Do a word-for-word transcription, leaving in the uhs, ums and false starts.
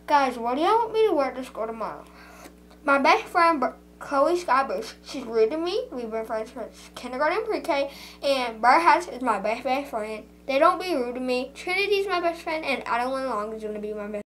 Guys, what do y'all want me to wear to school tomorrow? My best friend, Chloe Skybush, she's rude to me. We've been friends since kindergarten and pre-K. And Burr Hatch is my best, best friend. They don't be rude to me. Trinity's my best friend, and Adeline Long is going to be my best